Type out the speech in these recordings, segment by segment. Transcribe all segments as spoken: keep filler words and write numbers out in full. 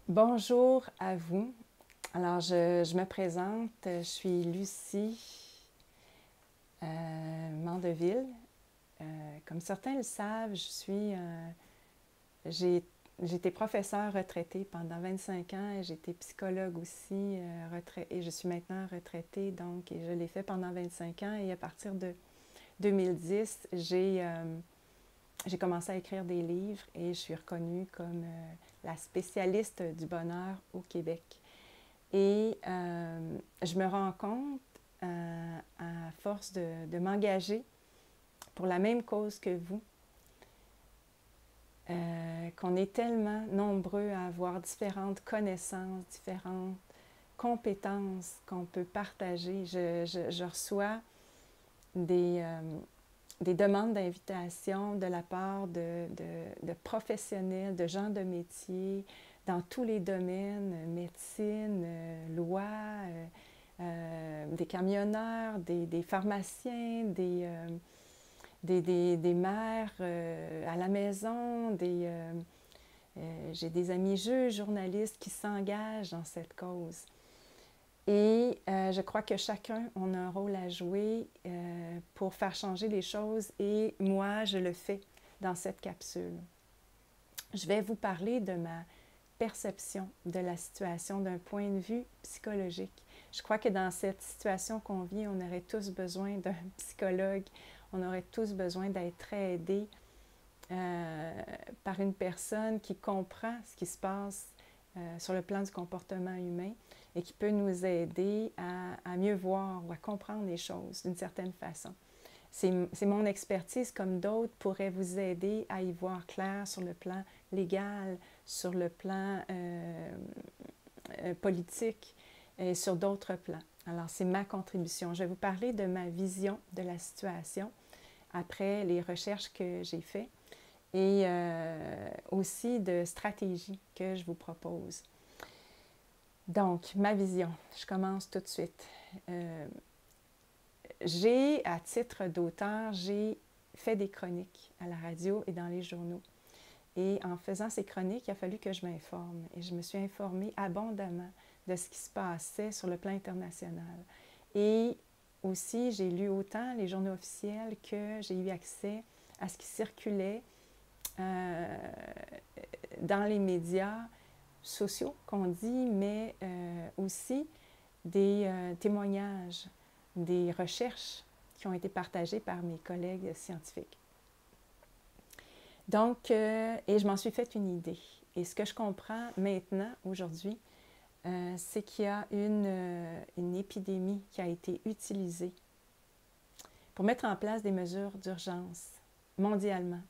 Bonjour à vous. Alors, je, je me présente, je suis Lucie euh, Mandeville. Euh, comme certains le savent, je suis, euh, j'ai, j'ai été professeure retraitée pendant vingt-cinq ans et j'ai été psychologue aussi euh, retrait, et je suis maintenant retraitée, donc et je l'ai fait pendant vingt-cinq ans et à partir de deux mille dix, j'ai, euh, j'ai commencé à écrire des livres et je suis reconnue comme euh, la spécialiste du bonheur au Québec. Et euh, je me rends compte, euh, à force de, de m'engager pour la même cause que vous, euh, qu'on est tellement nombreux à avoir différentes connaissances, différentes compétences qu'on peut partager. Je, je, je reçois des, euh, des demandes d'invitation de la part de, de, de professionnels, de gens de métier, dans tous les domaines, médecine, euh, loi, euh, euh, des camionneurs, des, des pharmaciens, des, euh, des, des, des mères euh, à la maison, des, euh, euh, j'ai des amis juges, journalistes qui s'engagent dans cette cause. Et euh, je crois que chacun, on a un rôle à jouer euh, pour faire changer les choses et moi, je le fais dans cette capsule. Je vais vous parler de ma perception de la situation d'un point de vue psychologique. Je crois que dans cette situation qu'on vit, on aurait tous besoin d'un psychologue, on aurait tous besoin d'être aidés euh, par une personne qui comprend ce qui se passe euh, sur le plan du comportement humain et qui peut nous aider à, à mieux voir ou à comprendre les choses d'une certaine façon. C'est mon expertise, comme d'autres, pourrait vous aider à y voir clair sur le plan légal, sur le plan euh, euh, politique et sur d'autres plans. Alors, c'est ma contribution. Je vais vous parler de ma vision de la situation après les recherches que j'ai faites et euh, aussi de stratégies que je vous propose. Donc, ma vision, je commence tout de suite. Euh, j'ai, à titre d'auteur, j'ai fait des chroniques à la radio et dans les journaux. Et en faisant ces chroniques, il a fallu que je m'informe. Et je me suis informée abondamment de ce qui se passait sur le plan international. Et aussi, j'ai lu autant les journaux officiels que j'ai eu accès à ce qui circulait euh, dans les médias sociaux, qu'on dit, mais euh, aussi des euh, témoignages, des recherches qui ont été partagées par mes collègues scientifiques. Donc, euh, et je m'en suis fait une idée. Et ce que je comprends maintenant, aujourd'hui, euh, c'est qu'il y a une, euh, une épidémie qui a été utilisée pour mettre en place des mesures d'urgence mondialement,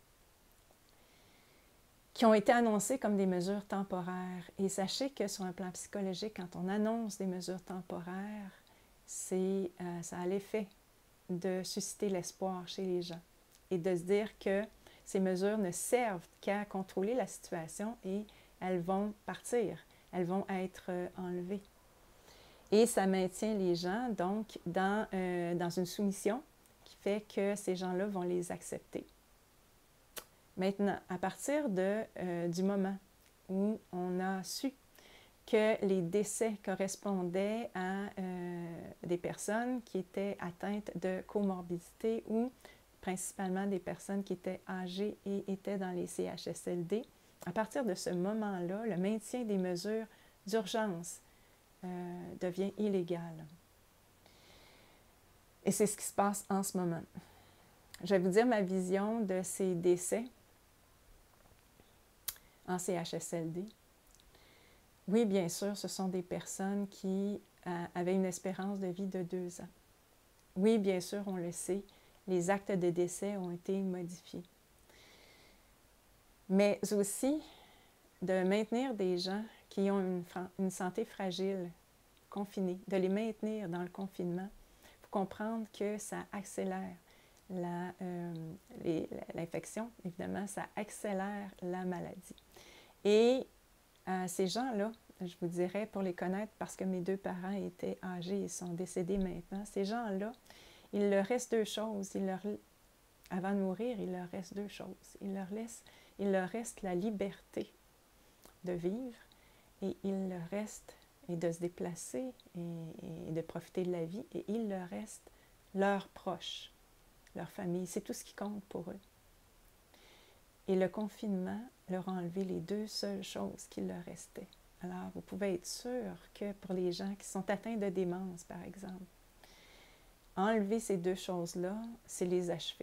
qui ont été annoncées comme des mesures temporaires. Et sachez que sur un plan psychologique, quand on annonce des mesures temporaires, c'est, euh, ça a l'effet de susciter l'espoir chez les gens et de se dire que ces mesures ne servent qu'à contrôler la situation et elles vont partir, elles vont être enlevées. Et ça maintient les gens donc dans, euh, dans une soumission qui fait que ces gens-là vont les accepter. Maintenant, à partir de, euh, du moment où on a su que les décès correspondaient à euh, des personnes qui étaient atteintes de comorbidité ou principalement des personnes qui étaient âgées et étaient dans les C H S L D. À partir de ce moment-là, le maintien des mesures d'urgence euh, devient illégal. Et c'est ce qui se passe en ce moment. Je vais vous dire ma vision de ces décès en C H S L D. Oui, bien sûr, ce sont des personnes qui euh, avaient une espérance de vie de deux ans. Oui, bien sûr, on le sait, les actes de décès ont été modifiés. Mais aussi de maintenir des gens qui ont une, une santé fragile, confinée, de les maintenir dans le confinement. Il faut comprendre que ça accélère l'infection, euh, évidemment, ça accélère la maladie. Et euh, ces gens-là, je vous dirais, pour les connaître, parce que mes deux parents étaient âgés et sont décédés maintenant, ces gens-là, il leur reste deux choses. Il leur, avant de mourir, il leur reste deux choses. Il leur, laisse, il leur reste la liberté de vivre et il leur reste, et de se déplacer et, et de profiter de la vie, et il leur reste leurs proches, leur famille. C'est tout ce qui compte pour eux. Et le confinement leur a enlevé les deux seules choses qui leur restaient. Alors, vous pouvez être sûr que pour les gens qui sont atteints de démence, par exemple, enlever ces deux choses-là, c'est les achever.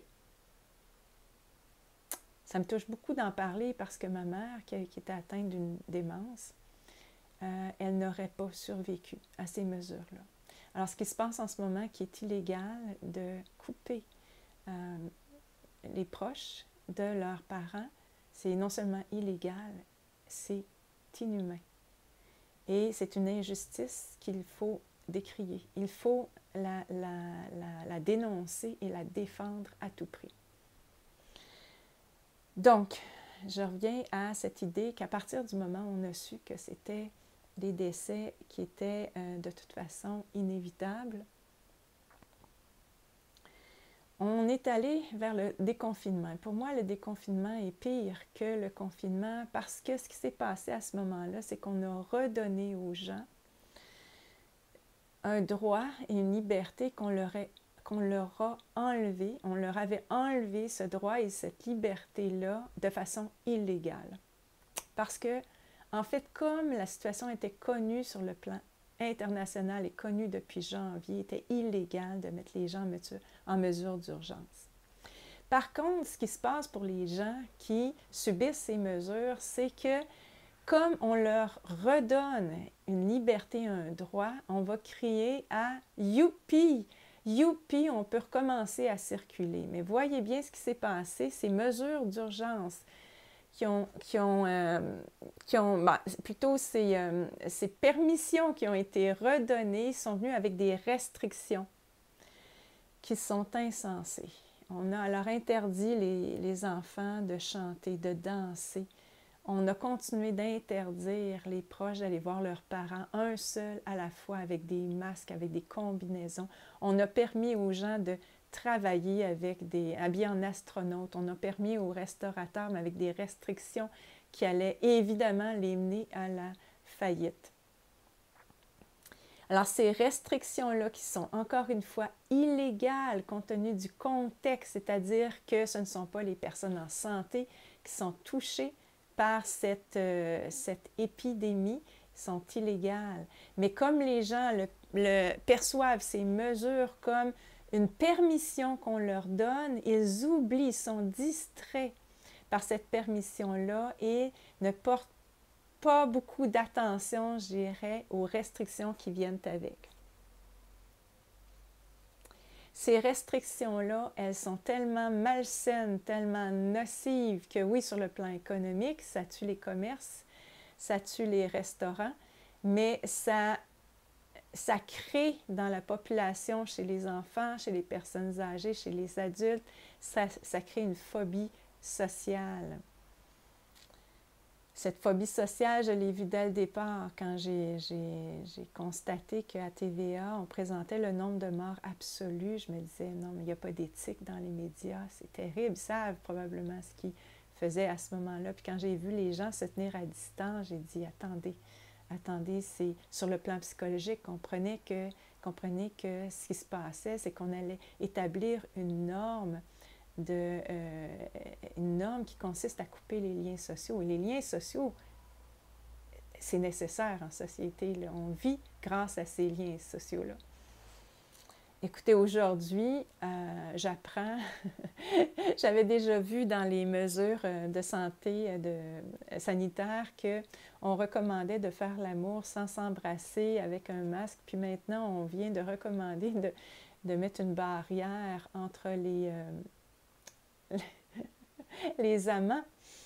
Ça me touche beaucoup d'en parler parce que ma mère, qui, qui était atteinte d'une démence, euh, elle n'aurait pas survécu à ces mesures-là. Alors, ce qui se passe en ce moment, qui est illégal de couper euh, les proches de leurs parents, c'est non seulement illégal, c'est inhumain. Et c'est une injustice qu'il faut décrier. Il faut la, la, la, la dénoncer et la défendre à tout prix. Donc, je reviens à cette idée qu'à partir du moment où on a su que c'était des décès qui étaient euh, de toute façon inévitables, on est allé vers le déconfinement. Pour moi, le déconfinement est pire que le confinement parce que ce qui s'est passé à ce moment-là, c'est qu'on a redonné aux gens un droit et une liberté qu'on leur, est, qu'on leur a enlevé. On leur avait enlevé ce droit et cette liberté-là de façon illégale. Parce que, en fait, comme la situation était connue sur le plan international et connue depuis janvier, il était illégal de mettre les gens en mesure, en mesure d'urgence. Par contre, ce qui se passe pour les gens qui subissent ces mesures, c'est que comme on leur redonne une liberté, un droit, on va crier à « youpi ». Youpi, on peut recommencer à circuler. Mais voyez bien ce qui s'est passé, ces mesures d'urgence qui ont, qui ont, euh, qui ont ben, plutôt ces, euh, ces permissions qui ont été redonnées sont venues avec des restrictions qui sont insensées. On a alors interdit les, les enfants de chanter, de danser. On a continué d'interdire les proches d'aller voir leurs parents, un seul à la fois, avec des masques, avec des combinaisons. On a permis aux gens de travailler avec des habillés en astronaute. On a permis aux restaurateurs, mais avec des restrictions qui allaient évidemment les mener à la faillite. Alors, ces restrictions-là qui sont encore une fois illégales compte tenu du contexte, c'est-à-dire que ce ne sont pas les personnes en santé qui sont touchées par cette, euh, cette épidémie, sont illégales. Mais comme les gens le, le, perçoivent ces mesures comme une permission qu'on leur donne, ils oublient, sont distraits par cette permission-là et ne portent pas beaucoup d'attention, je dirais, aux restrictions qui viennent avec. Ces restrictions-là, elles sont tellement malsaines, tellement nocives que oui, sur le plan économique, ça tue les commerces, ça tue les restaurants, mais ça, ça crée dans la population, chez les enfants, chez les personnes âgées, chez les adultes, ça, ça crée une phobie sociale. Cette phobie sociale, je l'ai vue dès le départ quand j'ai constaté qu'à T V A, on présentait le nombre de morts absolus. Je me disais, non, mais il n'y a pas d'éthique dans les médias, c'est terrible. Ils savent probablement ce qu'ils faisaient à ce moment-là. Puis quand j'ai vu les gens se tenir à distance, j'ai dit, attendez, attendez, c'est sur le plan psychologique, comprenez que, comprenez que ce qui se passait, c'est qu'on allait établir une norme de, euh, une norme qui consiste à couper les liens sociaux. Et les liens sociaux, c'est nécessaire en société, là. On vit grâce à ces liens sociaux-là. Écoutez, aujourd'hui, euh, j'apprends, j'avais déjà vu dans les mesures de santé de, sanitaire qu'on recommandait de faire l'amour sans s'embrasser avec un masque, puis maintenant on vient de recommander de, de mettre une barrière entre les... Euh, les amants.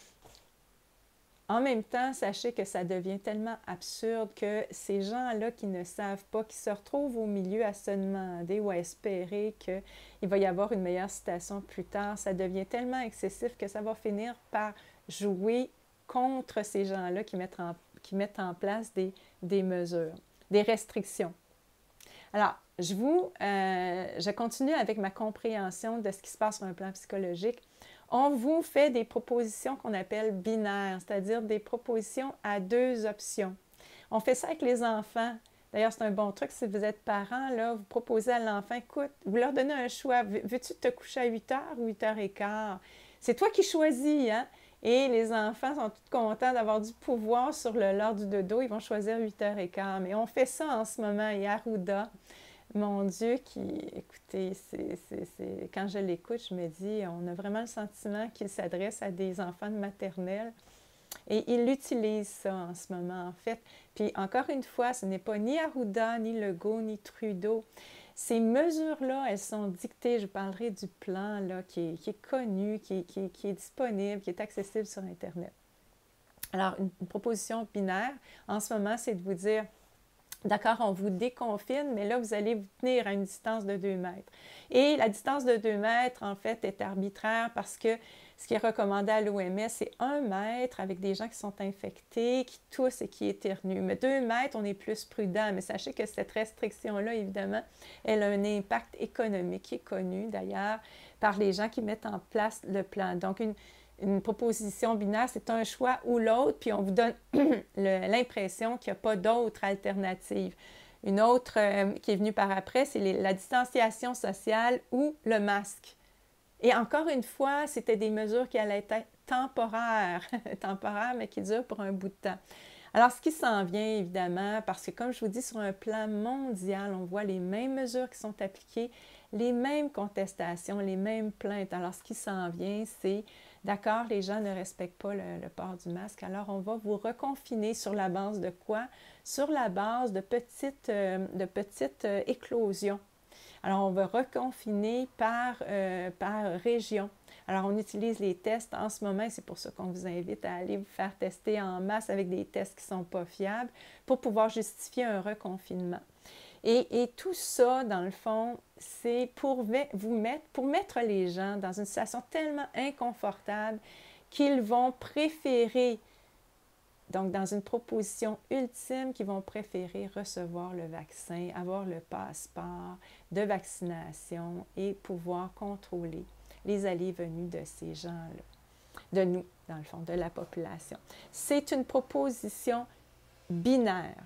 En même temps, sachez que ça devient tellement absurde que ces gens-là qui ne savent pas, qui se retrouvent au milieu à se demander ou à espérer qu'il va y avoir une meilleure situation plus tard, ça devient tellement excessif que ça va finir par jouer contre ces gens-là qui mettent en, qui mettent en place des, des mesures, des restrictions. Alors, je vous, euh, je continue avec ma compréhension de ce qui se passe sur un plan psychologique. On vous fait des propositions qu'on appelle binaires, c'est-à-dire des propositions à deux options. On fait ça avec les enfants. D'ailleurs, c'est un bon truc si vous êtes parent, là, vous proposez à l'enfant, écoute, vous leur donnez un choix. Veux-tu te coucher à huit heures ou huit heures quinze? C'est toi qui choisis, hein? Et les enfants sont tous contents d'avoir du pouvoir sur le l'heure du dodo. Ils vont choisir huit heures quinze. Mais on fait ça en ce moment. Et Arruda, mon Dieu, qui, écoutez, c'est, c'est, c'est, quand je l'écoute, je me dis, on a vraiment le sentiment qu'il s'adresse à des enfants de maternelle. Et il utilise ça en ce moment, en fait. Puis encore une fois, ce n'est pas ni Arruda, ni Legault, ni Trudeau. Ces mesures-là, elles sont dictées, je parlerai du plan là, qui, est, qui est connu, qui, qui, qui est disponible, qui est accessible sur Internet. Alors, une, une proposition binaire, en ce moment, c'est de vous dire, d'accord, on vous déconfine, mais là, vous allez vous tenir à une distance de deux mètres. Et la distance de deux mètres, en fait, est arbitraire parce que ce qui est recommandé à l'O M S, c'est un mètre avec des gens qui sont infectés, qui toussent et qui éternuent. Mais deux mètres, on est plus prudent. Mais sachez que cette restriction-là, évidemment, elle a un impact économique qui est connu, d'ailleurs, par les gens qui mettent en place le plan. Donc, une, une proposition binaire, c'est un choix ou l'autre, puis on vous donne l'impression qu'il n'y a pas d'autre alternative. Une autre euh, qui est venue par après, c'est les, la distanciation sociale ou le masque. Et encore une fois, c'était des mesures qui allaient être temporaires, temporaires, mais qui durent pour un bout de temps. Alors, ce qui s'en vient, évidemment, parce que comme je vous dis, sur un plan mondial, on voit les mêmes mesures qui sont appliquées, les mêmes contestations, les mêmes plaintes. Alors, ce qui s'en vient, c'est, d'accord, les gens ne respectent pas le, le port du masque, alors on va vous reconfiner sur la base de quoi? Sur la base de petites, euh, de petites euh, éclosions. Alors, on va reconfiner par, euh, par région. Alors, on utilise les tests en ce moment, et c'est pour ça qu'on vous invite à aller vous faire tester en masse avec des tests qui ne sont pas fiables pour pouvoir justifier un reconfinement. Et, et tout ça, dans le fond, c'est pour vous mettre, pour mettre les gens dans une situation tellement inconfortable qu'ils vont préférer, donc dans une proposition ultime, qu'ils vont préférer recevoir le vaccin, avoir le passeport de vaccination et pouvoir contrôler les allées et venues de ces gens-là, de nous, dans le fond, de la population. C'est une proposition binaire.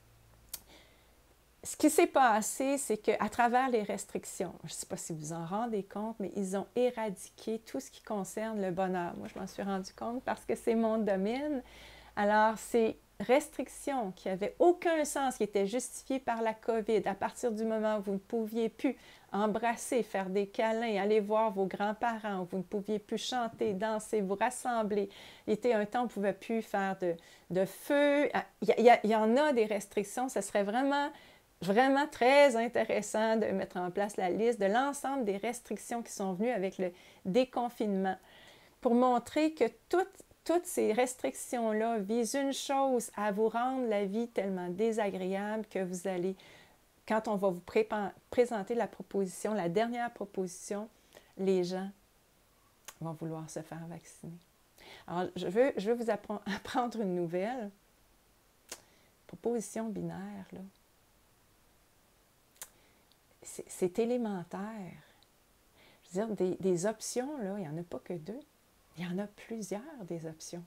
Ce qui s'est passé, c'est qu'à travers les restrictions, je ne sais pas si vous en rendez compte, mais ils ont éradiqué tout ce qui concerne le bonheur. Moi, je m'en suis rendu compte parce que c'est mon domaine. Alors, ces restrictions qui n'avaient aucun sens, qui étaient justifiées par la COVID, à partir du moment où vous ne pouviez plus embrasser, faire des câlins, aller voir vos grands-parents, où vous ne pouviez plus chanter, danser, vous rassembler. Il était un temps où on ne pouvait plus faire de, de feu. Il y, a, il y en a des restrictions. Ce serait vraiment, vraiment très intéressant de mettre en place la liste de l'ensemble des restrictions qui sont venues avec le déconfinement pour montrer que toutes Toutes ces restrictions-là visent une chose, à vous rendre la vie tellement désagréable que vous allez, quand on va vous pré présenter la proposition, la dernière proposition, les gens vont vouloir se faire vacciner. Alors, je veux, je veux vous apprendre une nouvelle. Proposition binaire, là. C'est élémentaire. Je veux dire, des, des options, là, il n'y en a pas que deux. Il y en a plusieurs des options.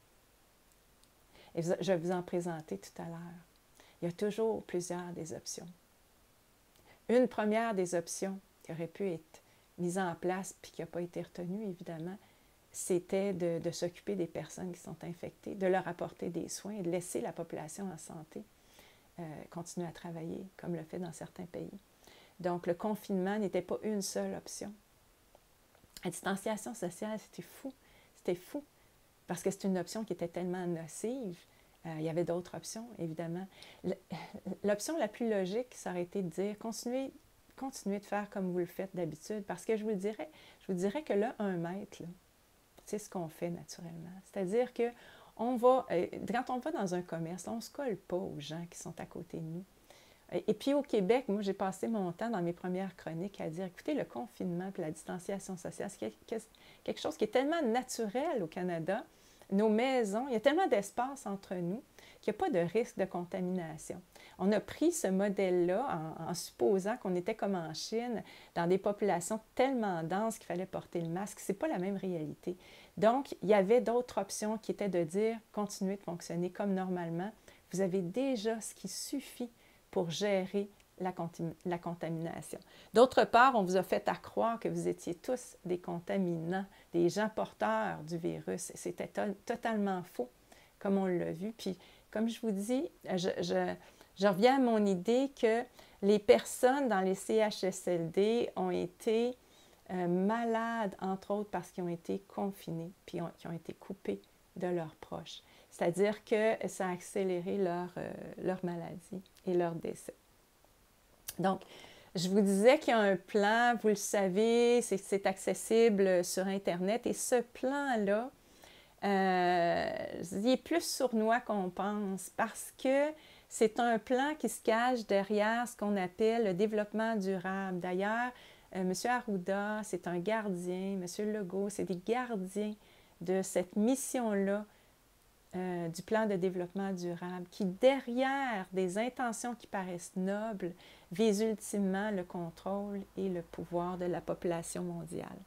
Et je vais vous en présenter tout à l'heure. Il y a toujours plusieurs des options. Une première des options qui aurait pu être mise en place puis qui n'a pas été retenue, évidemment, c'était de, de s'occuper des personnes qui sont infectées, de leur apporter des soins et de laisser la population en santé euh, continuer à travailler, comme le fait dans certains pays. Donc, le confinement n'était pas une seule option. La distanciation sociale, c'était fou. C'était fou. Parce que c'est une option qui était tellement nocive. Euh, il y avait d'autres options, évidemment. L'option la plus logique, ça aurait été de dire continuez, continuez de faire comme vous le faites d'habitude. Parce que je vous le dirais, je vous dirais que là, un mètre, c'est ce qu'on fait naturellement. C'est-à-dire que on va, euh, quand on va dans un commerce, on ne se colle pas aux gens qui sont à côté de nous. Et puis au Québec, moi, j'ai passé mon temps dans mes premières chroniques à dire, écoutez, le confinement et la distanciation sociale, c'est quelque chose qui est tellement naturel au Canada. Nos maisons, il y a tellement d'espace entre nous qu'il n'y a pas de risque de contamination. On a pris ce modèle-là en, en supposant qu'on était comme en Chine, dans des populations tellement denses qu'il fallait porter le masque. Ce n'est pas la même réalité. Donc, il y avait d'autres options qui étaient de dire, continuez de fonctionner comme normalement, Vous avez déjà ce qui suffit pour gérer la, la contamination. D'autre part, on vous a fait à croire que vous étiez tous des contaminants, des gens porteurs du virus. C'était to totalement faux, comme on l'a vu. Puis, comme je vous dis, je, je, je reviens à mon idée que les personnes dans les C H S L D ont été euh, malades, entre autres, parce qu'ils ont été confinés, puis ont, qui ont été coupés de leurs proches. C'est-à-dire que ça a accéléré leur, euh, leur maladie et leur décès. Donc, je vous disais qu'il y a un plan, vous le savez, c'est accessible sur Internet. Et ce plan-là, euh, il est plus sournois qu'on pense parce que c'est un plan qui se cache derrière ce qu'on appelle le développement durable. D'ailleurs, euh, M. Arruda, c'est un gardien, M. Legault, c'est des gardiens de cette mission-là euh, du plan de développement durable qui, derrière des intentions qui paraissent nobles, vise ultimement le contrôle et le pouvoir de la population mondiale.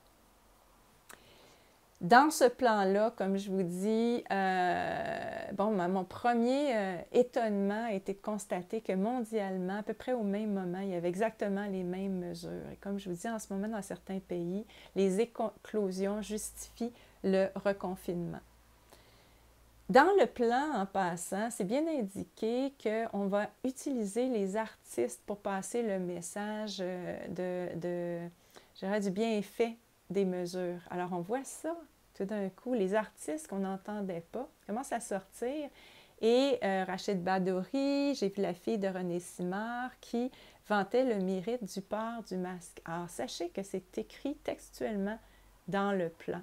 Dans ce plan-là, comme je vous dis, euh, bon, mon premier euh, étonnement a été de constater que mondialement, à peu près au même moment, il y avait exactement les mêmes mesures. Et comme je vous dis, en ce moment, dans certains pays, les éclosions justifient le reconfinement. Dans le plan, en passant, c'est bien indiqué qu'on va utiliser les artistes pour passer le message de, de je dirais, du bienfait des mesures. Alors, on voit ça, tout d'un coup, les artistes qu'on n'entendait pas commencent à sortir. Et euh, Rachid Badouri, j'ai vu la fille de René Simard qui vantait le mérite du port du masque. Alors, sachez que c'est écrit textuellement dans le plan.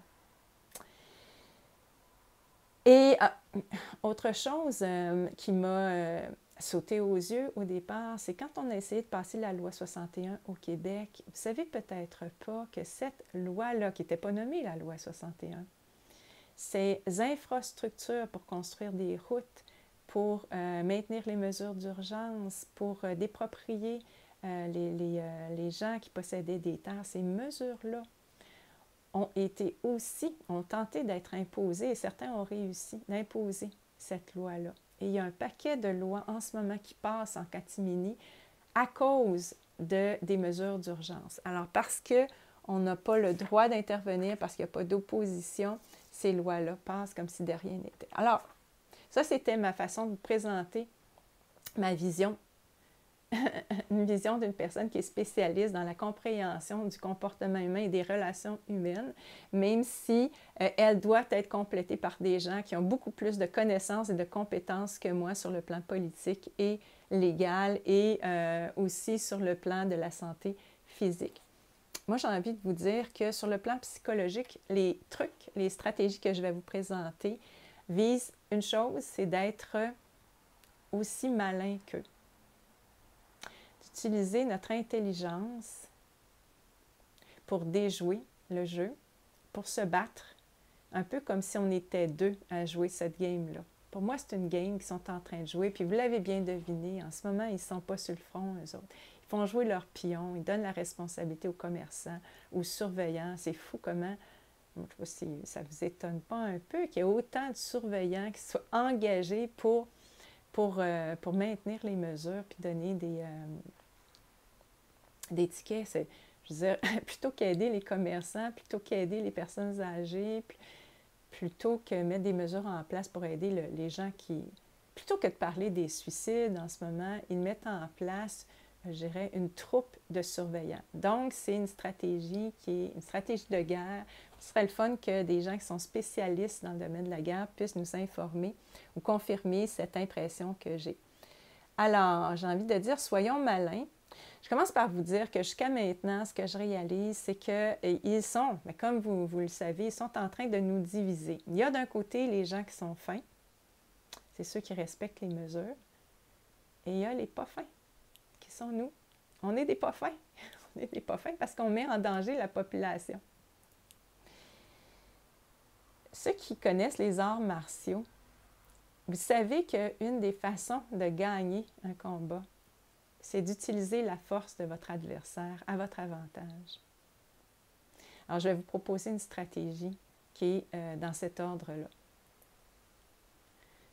Et euh, autre chose euh, qui m'a euh, sauté aux yeux au départ, c'est quand on a essayé de passer la loi soixante et un au Québec, vous savez peut-être pas que cette loi-là, qui n'était pas nommée la loi soixante et un, ces infrastructures pour construire des routes, pour euh, maintenir les mesures d'urgence, pour euh, déproprier euh, les, les, euh, les gens qui possédaient des terres, ces mesures-là ont été aussi, ont tenté d'être imposées, et certains ont réussi d'imposer cette loi-là. Et il y a un paquet de lois en ce moment qui passent en catimini à cause de, des mesures d'urgence. Alors, parce qu'on n'a pas le droit d'intervenir, parce qu'il n'y a pas d'opposition, ces lois-là passent comme si de rien n'était. Alors, ça, c'était ma façon de vous présenter ma vision une vision d'une personne qui est spécialiste dans la compréhension du comportement humain et des relations humaines, même si euh, elle doit être complétée par des gens qui ont beaucoup plus de connaissances et de compétences que moi sur le plan politique et légal et euh, aussi sur le plan de la santé physique. Moi, j'ai envie de vous dire que sur le plan psychologique, les trucs, les stratégies que je vais vous présenter visent une chose, c'est d'être aussi malin qu'eux. D'utiliser notre intelligence pour déjouer le jeu, pour se battre, un peu comme si on était deux à jouer cette game-là. Pour moi, c'est une game qu'ils sont en train de jouer, puis vous l'avez bien deviné, en ce moment, ils ne sont pas sur le front, eux autres. Ils font jouer leurs pions, ils donnent la responsabilité aux commerçants, aux surveillants. C'est fou comment, je ne sais pas si ça ne vous étonne pas un peu, qu'il y ait autant de surveillants qui soient engagés pour, pour, euh, pour maintenir les mesures, puis donner des... Euh, des tickets, c'est, je veux dire, plutôt qu'aider les commerçants, plutôt qu'aider les personnes âgées, plutôt que mettre des mesures en place pour aider le, les gens qui... Plutôt que de parler des suicides en ce moment, ils mettent en place, je dirais, une troupe de surveillants. Donc, c'est une stratégie qui est une stratégie de guerre. Ce serait le fun que des gens qui sont spécialistes dans le domaine de la guerre puissent nous informer ou confirmer cette impression que j'ai. Alors, j'ai envie de dire, soyons malins. Je commence par vous dire que jusqu'à maintenant, ce que je réalise, c'est qu'ils sont, mais comme vous, vous le savez, ils sont en train de nous diviser. Il y a d'un côté les gens qui sont fins, c'est ceux qui respectent les mesures, et il y a les pas fins, qui sont nous. On est des pas fins. On est des pas fins parce qu'on met en danger la population. Ceux qui connaissent les arts martiaux, vous savez qu'une des façons de gagner un combat, c'est d'utiliser la force de votre adversaire à votre avantage. Alors, je vais vous proposer une stratégie qui est euh, dans cet ordre-là.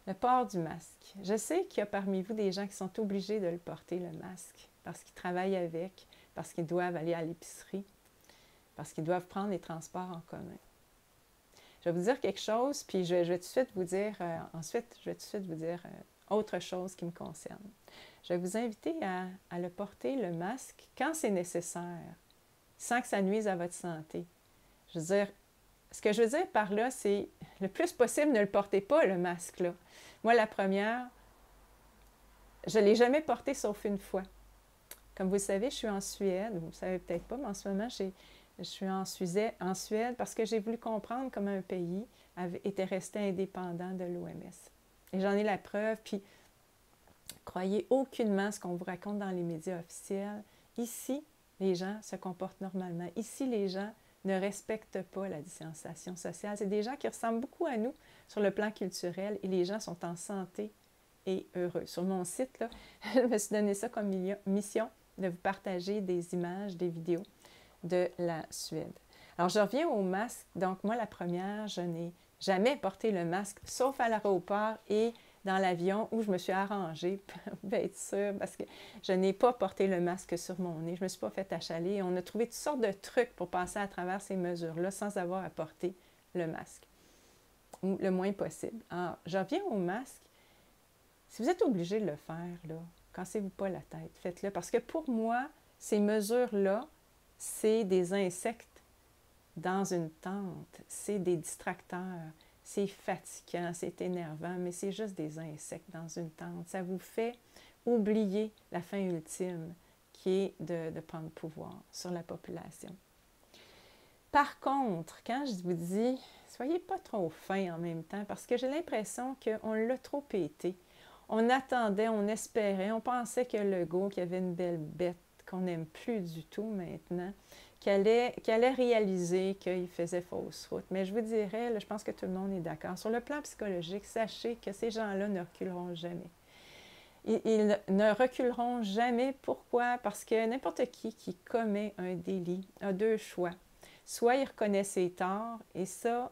Le port du masque. Je sais qu'il y a parmi vous des gens qui sont obligés de le porter, le masque, parce qu'ils travaillent avec, parce qu'ils doivent aller à l'épicerie, parce qu'ils doivent prendre les transports en commun. Je vais vous dire quelque chose, puis je, je vais tout de suite vous dire, euh, ensuite, je vais tout de suite vous dire euh, autre chose qui me concerne. Je vais vous inviter à, à le porter, le masque, quand c'est nécessaire, sans que ça nuise à votre santé. Je veux dire, ce que je veux dire par là, c'est le plus possible, ne le portez pas, le masque, là. Moi, la première, je ne l'ai jamais porté sauf une fois. Comme vous le savez, je suis en Suède, vous ne savez peut-être pas, mais en ce moment, j'ai, je suis en Suède, en Suède parce que j'ai voulu comprendre comment un pays avait, était resté indépendant de l'O M S. Et j'en ai la preuve, puis croyez aucunement ce qu'on vous raconte dans les médias officiels. Ici, les gens se comportent normalement. Ici, les gens ne respectent pas la distanciation sociale. C'est des gens qui ressemblent beaucoup à nous sur le plan culturel et les gens sont en santé et heureux. Sur mon site, là, je me suis donné ça comme mission de vous partager des images, des vidéos de la Suède. Alors, je reviens au masque. Donc, moi, la première, je n'ai jamais porté le masque, sauf à l'aéroport et dans l'avion où je me suis arrangée pour être sûre, parce que je n'ai pas porté le masque sur mon nez. Je ne me suis pas fait achaler. On a trouvé toutes sortes de trucs pour passer à travers ces mesures-là sans avoir à porter le masque, ou le moins possible. Alors, je reviens au masque. Si vous êtes obligé de le faire, là, cassez-vous pas la tête, faites-le. Parce que pour moi, ces mesures-là, c'est des insectes dans une tente, c'est des distracteurs. C'est fatigant, c'est énervant, mais c'est juste des insectes dans une tente. Ça vous fait oublier la fin ultime qui est de, de prendre pouvoir sur la population. Par contre, quand je vous dis, soyez pas trop fins en même temps, parce que j'ai l'impression qu'on l'a trop pété. On attendait, on espérait, on pensait que Legault, qui avait une belle bête qu'on n'aime plus du tout maintenant, qu'il allait, qu'il allait réaliser qu'il faisait fausse route. Mais je vous dirais, là, je pense que tout le monde est d'accord. Sur le plan psychologique, sachez que ces gens-là ne reculeront jamais. Ils, ils ne reculeront jamais. Pourquoi? Parce que n'importe qui qui commet un délit a deux choix. Soit il reconnaît ses torts, et ça,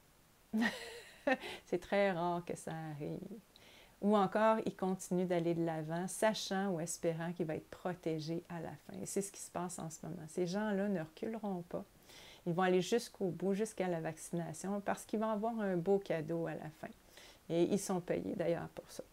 c'est très rare que ça arrive. Ou encore, il continue d'aller de l'avant, sachant ou espérant qu'il va être protégé à la fin. Et c'est ce qui se passe en ce moment. Ces gens-là ne reculeront pas. Ils vont aller jusqu'au bout, jusqu'à la vaccination, parce qu'ils vont avoir un beau cadeau à la fin. Et ils sont payés d'ailleurs pour ça.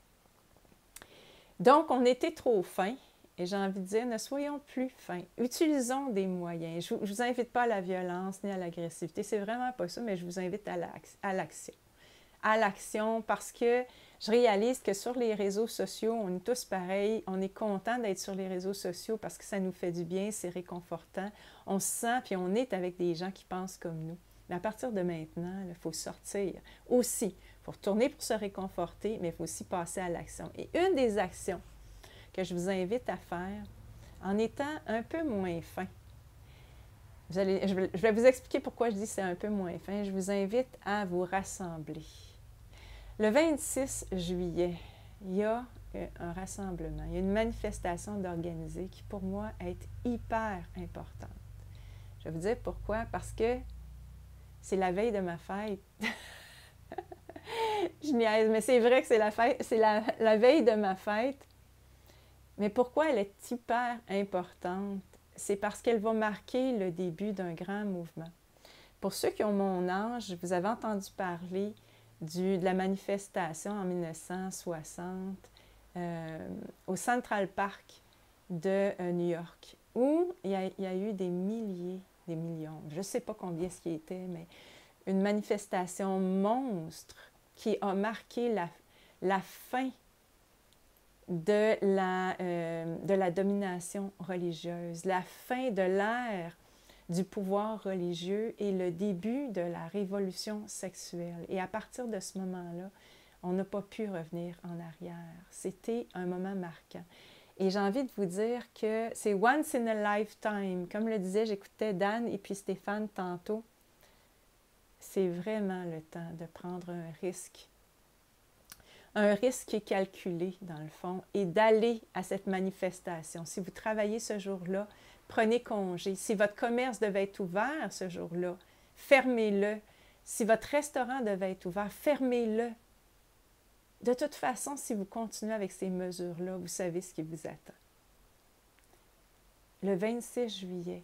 Donc, on était trop fins, et j'ai envie de dire, ne soyons plus fins. Utilisons des moyens. Je ne vous invite pas à la violence ni à l'agressivité. C'est vraiment pas ça, mais je vous invite à l'action. À l'action, parce que je réalise que sur les réseaux sociaux, on est tous pareils, on est content d'être sur les réseaux sociaux parce que ça nous fait du bien, c'est réconfortant, on se sent, puis on est avec des gens qui pensent comme nous. Mais à partir de maintenant, il faut sortir aussi, il faut retourner pour se réconforter, mais il faut aussi passer à l'action. Et une des actions que je vous invite à faire, en étant un peu moins fin, vous allez, je vais vous expliquer pourquoi je dis que c'est un peu moins fin, je vous invite à vous rassembler. Le vingt-six juillet, il y a un rassemblement, il y a une manifestation d'organiser qui, pour moi, est hyper importante. Je vais vous dire pourquoi, parce que c'est la veille de ma fête. Je niaise, mais c'est vrai que c'est la, fête, c'est la, la veille de ma fête. Mais pourquoi elle est hyper importante? C'est parce qu'elle va marquer le début d'un grand mouvement. Pour ceux qui ont mon âge, vous avez entendu parler Du, de la manifestation en mille neuf cent soixante euh, au Central Park de euh, New York, où il y, a, il y a eu des milliers, des millions, je ne sais pas combien ce qui était, mais une manifestation monstre qui a marqué la, la fin de la, euh, de la domination religieuse, la fin de l'ère du pouvoir religieux et le début de la révolution sexuelle. Et à partir de ce moment-là, on n'a pas pu revenir en arrière. C'était un moment marquant. Et j'ai envie de vous dire que c'est once in a lifetime. Comme le disait, j'écoutais Dan et puis Stéphane tantôt. C'est vraiment le temps de prendre un risque. Un risque qui est calculé, dans le fond, et d'aller à cette manifestation. Si vous travaillez ce jour-là, prenez congé. Si votre commerce devait être ouvert ce jour-là, fermez-le. Si votre restaurant devait être ouvert, fermez-le. de toute façon, si vous continuez avec ces mesures-là, vous savez ce qui vous attend. Le vingt-six juillet,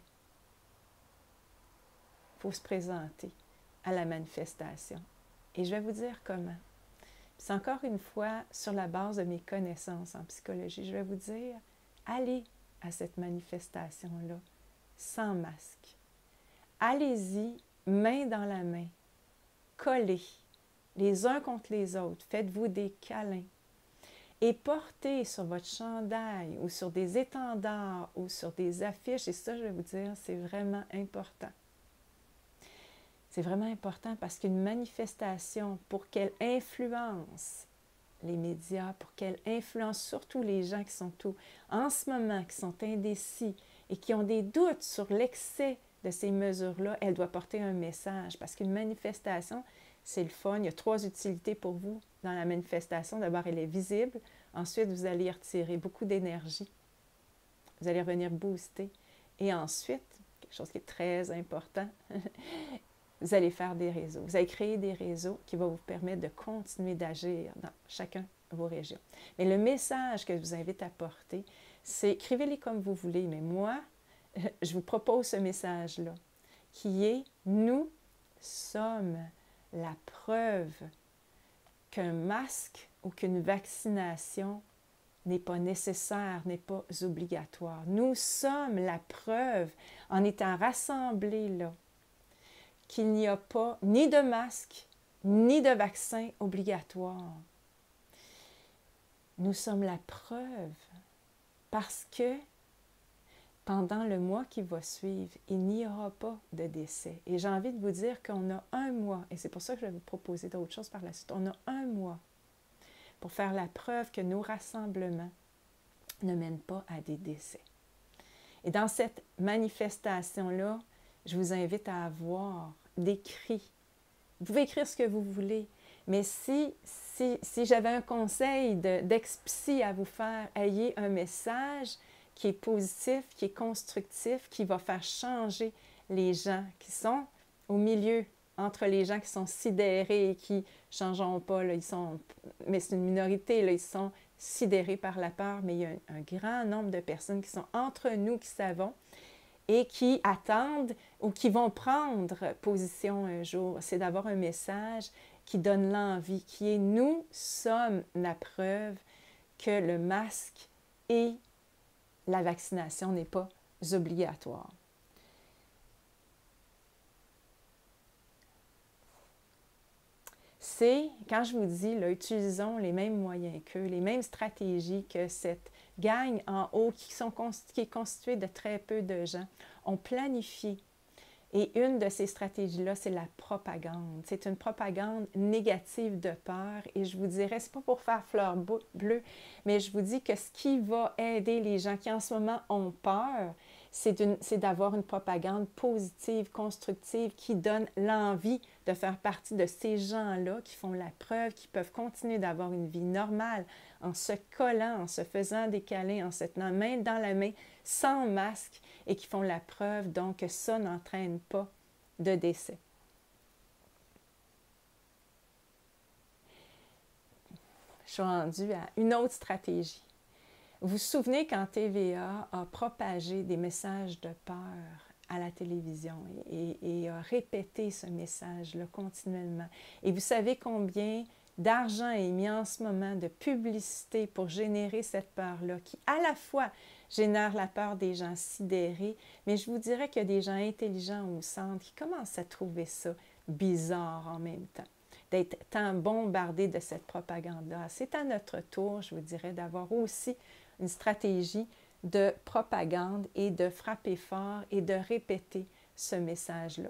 il faut se présenter à la manifestation. Et je vais vous dire comment. C'est encore une fois sur la base de mes connaissances en psychologie. Je vais vous dire, allez à cette manifestation-là sans masque. Allez-y, main dans la main, collez les uns contre les autres, faites-vous des câlins et portez sur votre chandail ou sur des étendards ou sur des affiches, et ça, je vais vous dire, c'est vraiment important. C'est vraiment important parce qu'une manifestation, pour qu'elle influence les médias, pour qu'elle influence surtout les gens qui sont tout, en ce moment, qui sont indécis et qui ont des doutes sur l'excès de ces mesures-là, elle doit porter un message. Parce qu'une manifestation, c'est le fun. Il y a trois utilités pour vous dans la manifestation. D'abord, elle est visible. Ensuite, vous allez y retirer beaucoup d'énergie. Vous allez revenir booster. Et ensuite, quelque chose qui est très important, vous allez faire des réseaux. Vous allez créer des réseaux qui vont vous permettre de continuer d'agir dans chacun de vos régions. Mais le message que je vous invite à porter, c'est écrivez-les comme vous voulez, mais moi, je vous propose ce message-là, qui est « Nous sommes la preuve qu'un masque ou qu'une vaccination n'est pas nécessaire, n'est pas obligatoire. Nous sommes la preuve, en étant rassemblés là, qu'il n'y a pas ni de masque, ni de vaccin obligatoire. Nous sommes la preuve parce que pendant le mois qui va suivre, il n'y aura pas de décès. Et j'ai envie de vous dire qu'on a un mois, et c'est pour ça que je vais vous proposer d'autres choses par la suite, on a un mois pour faire la preuve que nos rassemblements ne mènent pas à des décès. Et dans cette manifestation-là, je vous invite à avoir des cris. Vous pouvez écrire ce que vous voulez, mais si, si, si j'avais un conseil d'ex-psy à vous faire, ayez un message qui est positif, qui est constructif, qui va faire changer les gens qui sont au milieu, entre les gens qui sont sidérés et qui ne changeront pas, là, ils sont, mais c'est une minorité, là, ils sont sidérés par la peur, mais il y a un, un grand nombre de personnes qui sont entre nous, qui savons, et qui attendent ou qui vont prendre position un jour. C'est d'avoir un message qui donne l'envie, qui est « Nous sommes la preuve que le masque et la vaccination n'est pas obligatoire. » C'est, quand je vous dis, là, utilisons les mêmes moyens qu'eux, les mêmes stratégies que cette gang en haut qui, sont, qui est constituée de très peu de gens, ont planifié. Et une de ces stratégies-là, c'est la propagande. C'est une propagande négative de peur. Et je vous dirais, ce n'est pas pour faire fleur bleue, mais je vous dis que ce qui va aider les gens qui en ce moment ont peur, c'est d'avoir une propagande positive, constructive, qui donne l'envie de faire partie de ces gens-là qui font la preuve, qui peuvent continuer d'avoir une vie normale en se collant, en se faisant des câlins, en se tenant main dans la main, sans masque, et qui font la preuve donc que ça n'entraîne pas de décès. Je suis rendue à une autre stratégie. Vous vous souvenez quand T V A a propagé des messages de peur à la télévision et, et, et a répété ce message-là continuellement. Et vous savez combien d'argent est mis en ce moment de publicité pour générer cette peur-là, qui à la fois génère la peur des gens sidérés, mais je vous dirais qu'il y a des gens intelligents au centre qui commencent à trouver ça bizarre en même temps, d'être tant bombardés de cette propagande-là. C'est à notre tour, je vous dirais, d'avoir aussi une stratégie de propagande et de frapper fort et de répéter ce message-là.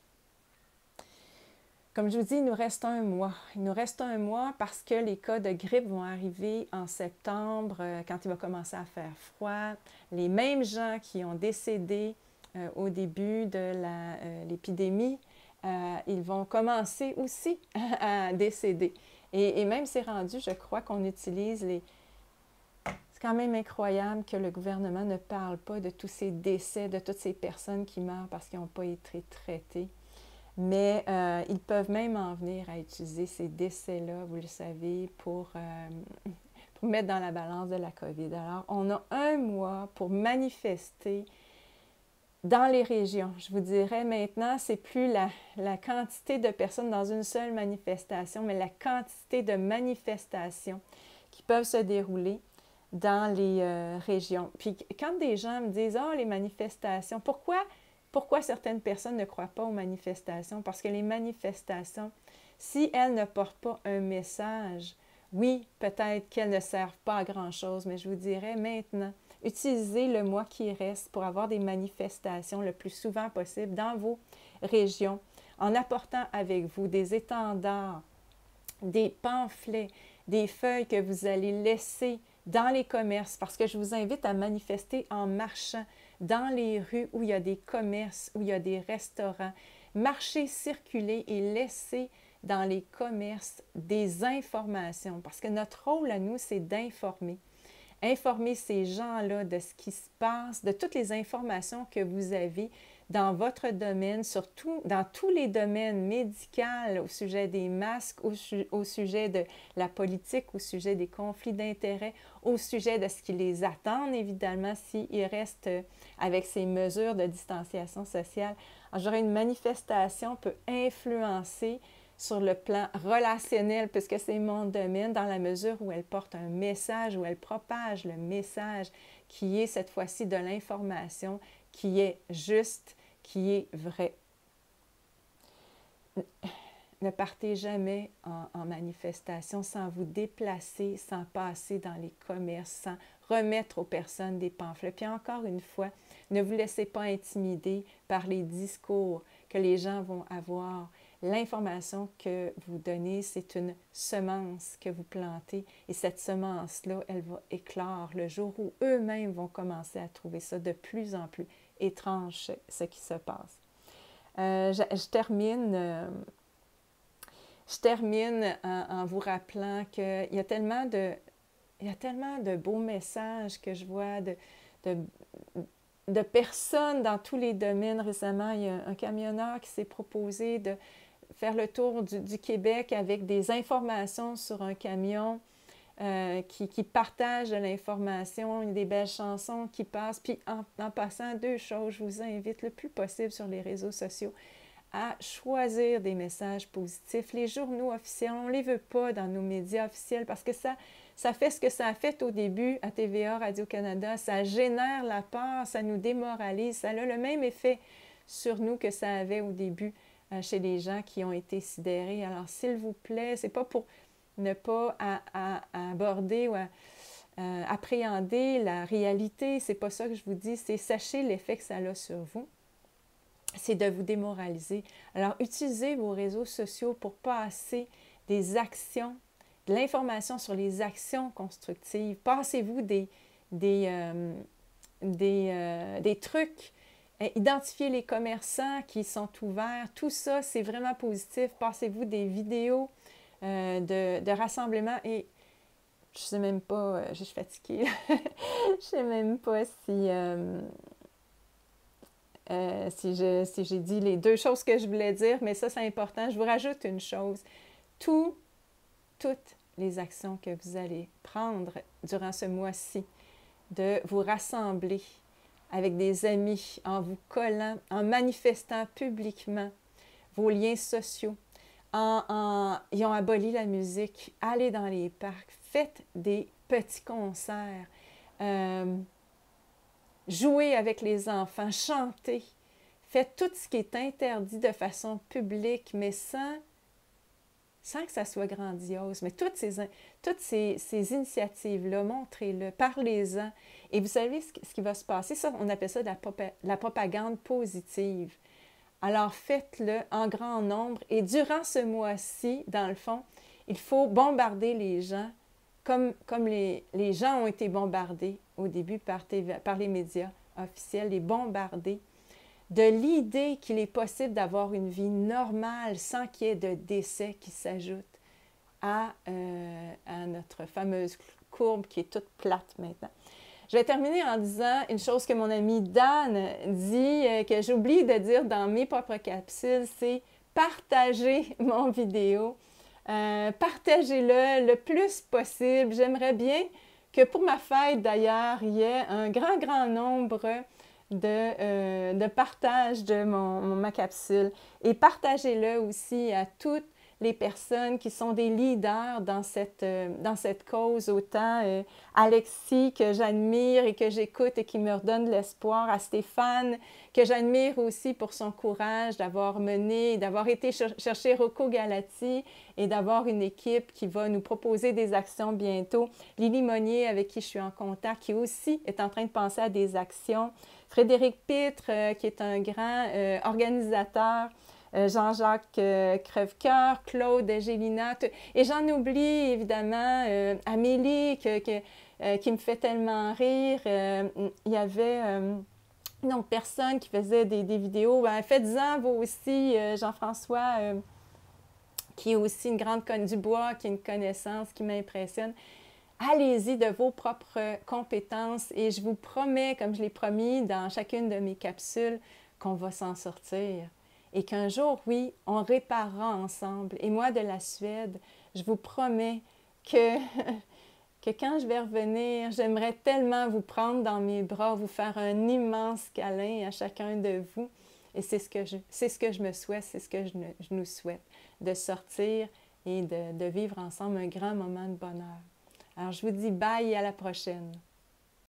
Comme je vous dis, il nous reste un mois. Il nous reste un mois parce que les cas de grippe vont arriver en septembre, euh, quand il va commencer à faire froid. Les mêmes gens qui ont décédé euh, au début de l'épidémie, euh, euh, ils vont commencer aussi à décéder. Et, et même c'est rendu, je crois qu'on utilise les... C'est quand même incroyable que le gouvernement ne parle pas de tous ces décès, de toutes ces personnes qui meurent parce qu'ils n'ont pas été traités. Mais euh, ils peuvent même en venir à utiliser ces décès-là, vous le savez, pour, euh, pour mettre dans la balance de la COVID. Alors, on a un mois pour manifester dans les régions. Je vous dirais maintenant, c'est plus la, la quantité de personnes dans une seule manifestation, mais la quantité de manifestations qui peuvent se dérouler dans les euh, régions. Puis quand des gens me disent « Ah, oh, les manifestations, pourquoi, pourquoi certaines personnes ne croient pas aux manifestations? » Parce que les manifestations, si elles ne portent pas un message, oui, peut-être qu'elles ne servent pas à grand-chose, mais je vous dirais maintenant, utilisez le mois qui reste pour avoir des manifestations le plus souvent possible dans vos régions, en apportant avec vous des étendards, des pamphlets, des feuilles que vous allez laisser dans les commerces, parce que je vous invite à manifester en marchant dans les rues où il y a des commerces, où il y a des restaurants. Marchez, circulez et laissez dans les commerces des informations, parce que notre rôle à nous, c'est d'informer. Informer ces gens-là de ce qui se passe, de toutes les informations que vous avez dans votre domaine, surtout dans tous les domaines médicaux, au sujet des masques, au, su au sujet de la politique, au sujet des conflits d'intérêts, au sujet de ce qui les attend, évidemment, s'ils restent avec ces mesures de distanciation sociale. Alors, je dirais une manifestation peut influencer sur le plan relationnel, puisque c'est mon domaine, dans la mesure où elle porte un message, où elle propage le message qui est cette fois-ci de l'information, qui est juste, qui est vrai. Ne partez jamais en, en manifestation sans vous déplacer, sans passer dans les commerces, sans remettre aux personnes des pamphlets. Puis encore une fois, ne vous laissez pas intimider par les discours que les gens vont avoir. L'information que vous donnez, c'est une semence que vous plantez et cette semence-là, elle va éclore le jour où eux-mêmes vont commencer à trouver ça de plus en plus étrange, ce qui se passe. Euh, je, je termine, euh, je termine en, en vous rappelant qu'il y a tellement de, il y a tellement de beaux messages que je vois, de, de, de personnes dans tous les domaines. Récemment, il y a un camionneur qui s'est proposé de faire le tour du, du Québec avec des informations sur un camion euh, qui, qui partage de l'information, des belles chansons qui passent. Puis en, en passant, deux choses, je vous invite le plus possible sur les réseaux sociaux à choisir des messages positifs. Les journaux officiels, on ne les veut pas dans nos médias officiels parce que ça, ça fait ce que ça a fait au début à T V A, Radio-Canada. Ça génère la peur, ça nous démoralise. Ça a le même effet sur nous que ça avait au début chez les gens qui ont été sidérés. Alors, s'il vous plaît, ce n'est pas pour ne pas à, à, à aborder ou à, à appréhender la réalité, ce n'est pas ça que je vous dis, c'est sachez l'effet que ça a sur vous, c'est de vous démoraliser. Alors, utilisez vos réseaux sociaux pour passer des actions, de l'information sur les actions constructives. Passez-vous des, des, euh, des, euh, des trucs. Identifiez les commerçants qui sont ouverts. Tout ça, c'est vraiment positif. Passez-vous des vidéos euh, de, de rassemblement et je ne sais même pas, euh, je suis fatiguée. Je ne sais même pas si, euh, euh, si j'ai si j'ai dit les deux choses que je voulais dire, mais ça, c'est important. Je vous rajoute une chose. Tout, toutes les actions que vous allez prendre durant ce mois-ci, de vous rassembler avec des amis, en vous collant, en manifestant publiquement vos liens sociaux. En, en, ils ont aboli la musique. Allez dans les parcs, faites des petits concerts, euh, jouez avec les enfants, chantez. Faites tout ce qui est interdit de façon publique, mais sans, sans que ça soit grandiose. Mais toutes ces, toutes ces, ces initiatives-là, montrez-le, parlez-en. Et vous savez ce qui va se passer? Ça, on appelle ça de la, la propagande positive. Alors, faites-le en grand nombre. Et durant ce mois-ci, dans le fond, il faut bombarder les gens comme, comme les, les gens ont été bombardés au début par, T V, par les médias officiels, les bombarder de l'idée qu'il est possible d'avoir une vie normale sans qu'il y ait de décès qui s'ajoutent à, euh, à notre fameuse courbe qui est toute plate maintenant. Je vais terminer en disant une chose que mon ami Dan dit, euh, que j'oublie de dire dans mes propres capsules, c'est partagez mon vidéo. Euh, partagez-le le plus possible. J'aimerais bien que pour ma fête d'ailleurs, il y ait un grand, grand nombre de, euh, de partages de mon, mon- ma capsule. Et partagez-le aussi à toutes les personnes qui sont des leaders dans cette, euh, dans cette cause, autant euh, Alexis que j'admire et que j'écoute et qui me redonne de l'espoir, à Stéphane que j'admire aussi pour son courage d'avoir mené, d'avoir été cher chercher Rocco Galati et d'avoir une équipe qui va nous proposer des actions bientôt. Lily Monnier, avec qui je suis en contact, qui aussi est en train de penser à des actions. Frédéric Pitre, euh, qui est un grand euh, organisateur. Euh, Jean-Jacques euh, Crèvecoeur, Claude, Gélina, et j'en oublie évidemment euh, Amélie que, que, euh, qui me fait tellement rire. Euh, il y avait euh, donc personne qui faisait des, des vidéos. Ben, faites-en vous aussi, euh, Jean-François, euh, qui est aussi une grande connaissance du bois, qui est une connaissance qui m'impressionne. Allez-y de vos propres compétences et je vous promets, comme je l'ai promis dans chacune de mes capsules, qu'on va s'en sortir. Et qu'un jour, oui, on réparera ensemble. Et moi, de la Suède, je vous promets que, que quand je vais revenir, j'aimerais tellement vous prendre dans mes bras, vous faire un immense câlin à chacun de vous. Et c'est ce que je, c'est ce que je me souhaite, c'est ce que je, je nous souhaite, de sortir et de, de vivre ensemble un grand moment de bonheur. Alors, je vous dis bye et à la prochaine.